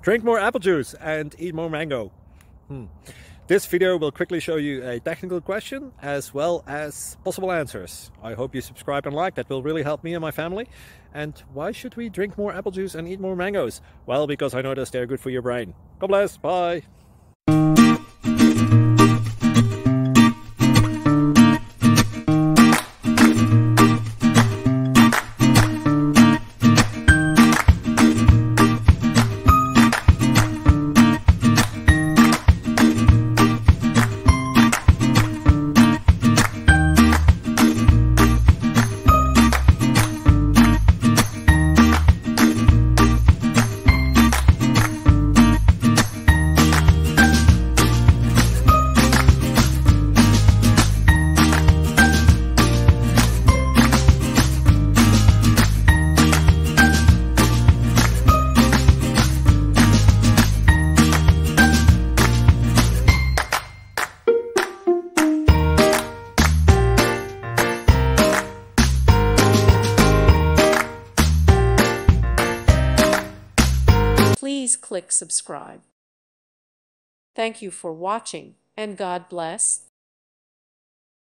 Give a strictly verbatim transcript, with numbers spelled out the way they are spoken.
Drink more apple juice and eat more mango. Hmm. This video will quickly show you a technical question as well as possible answers. I hope you subscribe and like, that will really help me and my family. And why should we drink more apple juice and eat more mangoes? Well, because I noticed they're good for your brain. God bless, bye! Please click subscribe. Thank you for watching, and God bless.